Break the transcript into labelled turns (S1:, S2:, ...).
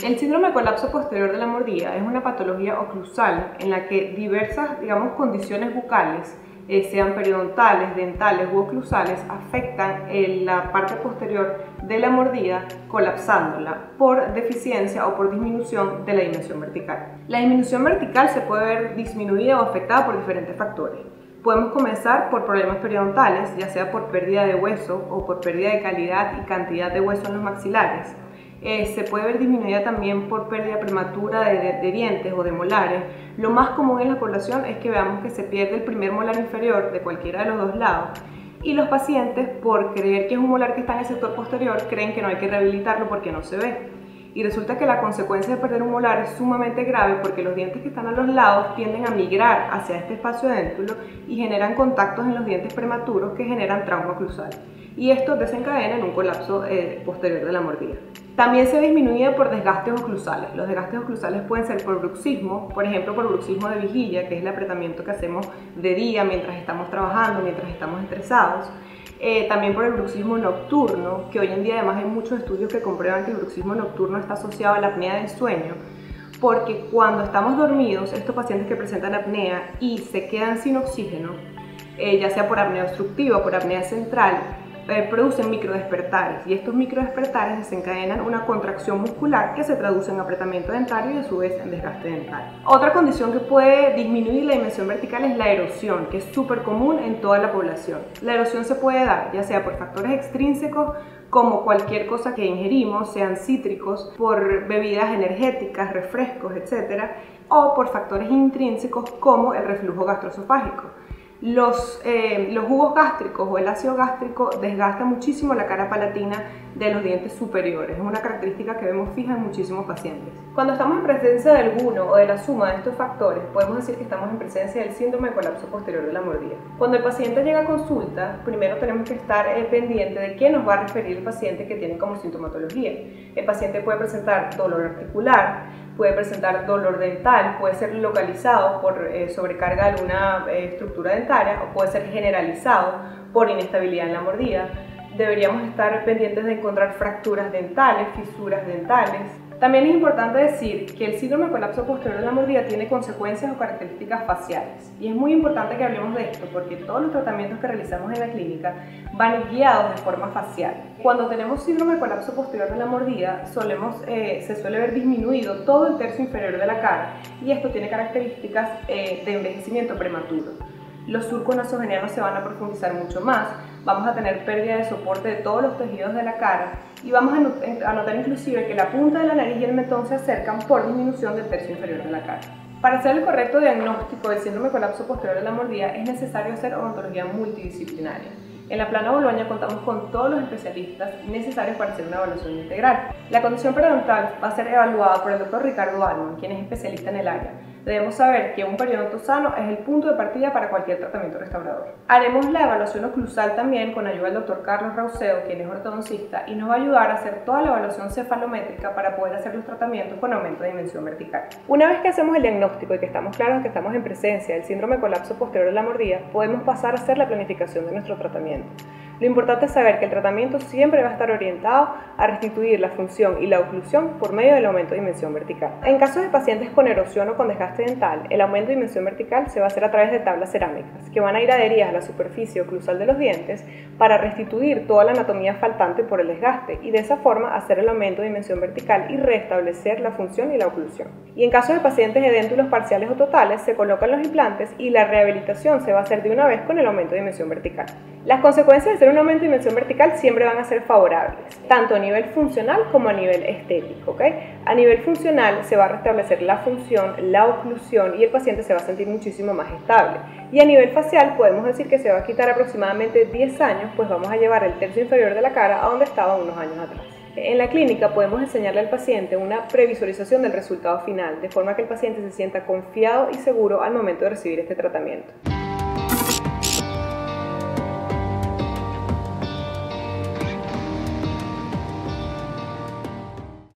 S1: El síndrome de colapso posterior de la mordida es una patología oclusal en la que diversas, condiciones bucales, sean periodontales, dentales u oclusales, afectan la parte posterior de la mordida, colapsándola por deficiencia o por disminución de la dimensión vertical. La disminución vertical se puede ver disminuida o afectada por diferentes factores. Podemos comenzar por problemas periodontales, ya sea por pérdida de hueso o por pérdida de calidad y cantidad de hueso en los maxilares. Se puede ver disminuida también por pérdida prematura de dientes o de molares. Lo más común en la población es que veamos que se pierde el primer molar inferior de cualquiera de los dos lados, y los pacientes, por creer que es un molar que está en el sector posterior, creen que no hay que rehabilitarlo porque no se ve. Y resulta que la consecuencia de perder un molar es sumamente grave porque los dientes que están a los lados tienden a migrar hacia este espacio déntulo y generan contactos en los dientes prematuros que generan trauma oclusal. Y esto desencadena en un colapso posterior de la mordida. También se disminuye por desgastes oclusales. Los desgastes oclusales pueden ser por bruxismo, por ejemplo por bruxismo de vigilia, que es el apretamiento que hacemos de día mientras estamos trabajando, mientras estamos estresados. También por el bruxismo nocturno, que hoy en día además hay muchos estudios que comprueban que el bruxismo nocturno está asociado a la apnea del sueño, porque cuando estamos dormidos, estos pacientes que presentan apnea y se quedan sin oxígeno, ya sea por apnea obstructiva o por apnea central, producen microdespertares, y estos microdespertares desencadenan una contracción muscular que se traduce en apretamiento dentario y a su vez en desgaste dental. Otra condición que puede disminuir la dimensión vertical es la erosión, que es súper común en toda la población. La erosión se puede dar ya sea por factores extrínsecos, como cualquier cosa que ingerimos, sean cítricos, por bebidas energéticas, refrescos, etc., o por factores intrínsecos como el reflujo gastroesofágico. Los jugos gástricos o el ácido gástrico desgasta muchísimo la cara palatina de los dientes superiores. Es una característica que vemos fija en muchísimos pacientes. Cuando estamos en presencia de alguno o de la suma de estos factores, podemos decir que estamos en presencia del síndrome de colapso posterior de la mordida. Cuando el paciente llega a consulta, primero tenemos que estar pendiente de qué nos va a referir el paciente que tiene como sintomatología. El paciente puede presentar dolor articular, puede presentar dolor dental, puede ser localizado por sobrecarga de alguna estructura dentaria o puede ser generalizado por inestabilidad en la mordida. Deberíamos estar pendientes de encontrar fracturas dentales, fisuras dentales. También es importante decir que el síndrome de colapso posterior de la mordida tiene consecuencias o características faciales. Y es muy importante que hablemos de esto porque todos los tratamientos que realizamos en la clínica van guiados de forma facial. Cuando tenemos síndrome de colapso posterior de la mordida, se suele ver disminuido todo el tercio inferior de la cara, y esto tiene características de envejecimiento prematuro. Los surcos nasogenianos se van a profundizar mucho más, vamos a tener pérdida de soporte de todos los tejidos de la cara y vamos a notar inclusive que la punta de la nariz y el mentón se acercan por disminución del tercio inferior de la cara. Para hacer el correcto diagnóstico del síndrome de colapso posterior de la mordida es necesario hacer odontología multidisciplinaria. En la Plana Boloña contamos con todos los especialistas necesarios para hacer una evaluación integral. La condición periodontal va a ser evaluada por el Dr. Ricardo Alman, quien es especialista en el área. Debemos saber que un periodonto sano es el punto de partida para cualquier tratamiento restaurador. Haremos la evaluación oclusal también con ayuda del Dr. Carlos Rauseo, quien es ortodoncista, y nos va a ayudar a hacer toda la evaluación cefalométrica para poder hacer los tratamientos con aumento de dimensión vertical. Una vez que hacemos el diagnóstico y que estamos claros de que estamos en presencia del síndrome de colapso posterior de la mordida, podemos pasar a hacer la planificación de nuestro tratamiento. Lo importante es saber que el tratamiento siempre va a estar orientado a restituir la función y la oclusión por medio del aumento de dimensión vertical. En casos de pacientes con erosión o con desgaste dental, el aumento de dimensión vertical se va a hacer a través de tablas cerámicas que van a ir adheridas a la superficie oclusal de los dientes para restituir toda la anatomía faltante por el desgaste y de esa forma hacer el aumento de dimensión vertical y restablecer la función y la oclusión. Y en casos de pacientes edéntulos parciales o totales, se colocan los implantes y la rehabilitación se va a hacer de una vez con el aumento de dimensión vertical. Las consecuencias de hacer un aumento de dimensión vertical siempre van a ser favorables, tanto a nivel funcional como a nivel estético. A nivel funcional se va a restablecer la función, la oclusión y el paciente se va a sentir muchísimo más estable. Y a nivel facial podemos decir que se va a quitar aproximadamente 10 años, pues vamos a llevar el tercio inferior de la cara a donde estaba unos años atrás. En la clínica podemos enseñarle al paciente una previsualización del resultado final, de forma que el paciente se sienta confiado y seguro al momento de recibir este tratamiento.